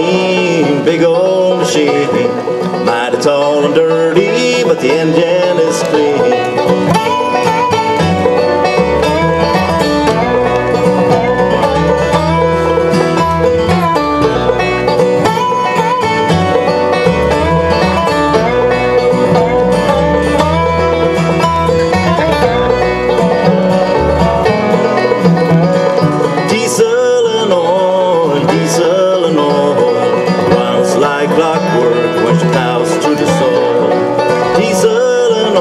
machine, big old machine. Mighty tall and dirty, but the engine is clean. Clockwork when she plows through the soil. Diesel and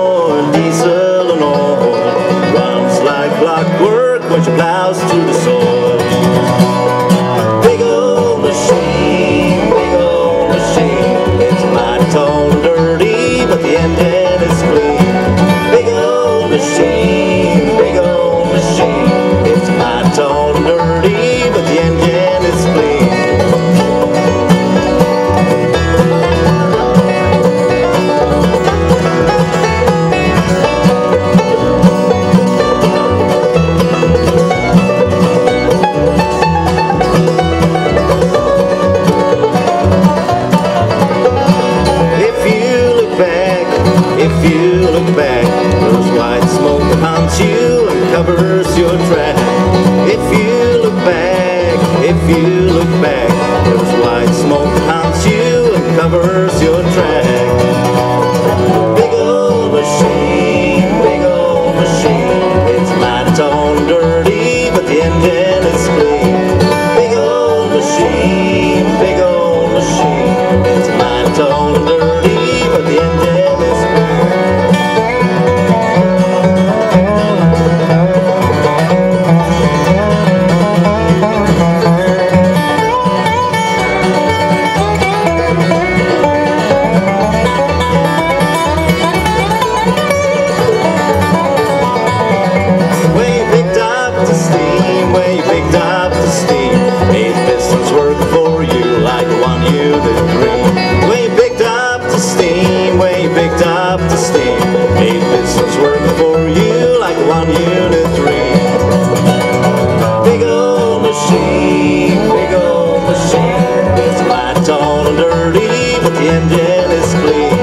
oil runs like clockwork when she plows through the soil. Big old machine, it's mighty tall and dirty, but the engine is clean. Big old machine, it's mighty tall and dirty, but the engine is clean. If you look back, there's white smoke that haunts you and covers your track. If you look back, there's white smoke that haunts you and covers your track. Big old machine, it's mighty tall and dirty, but the engine is clean. Big old machine, it's mighty tall and dirty, but the engine is clean. Eight pistons working for you like one unit three. Big old machine, it's mighty tall and dirty, but the engine is clean.